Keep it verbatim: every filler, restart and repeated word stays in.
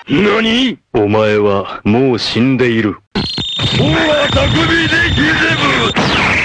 何？ お前はもう死んでいる。 おは匠でギゼブ。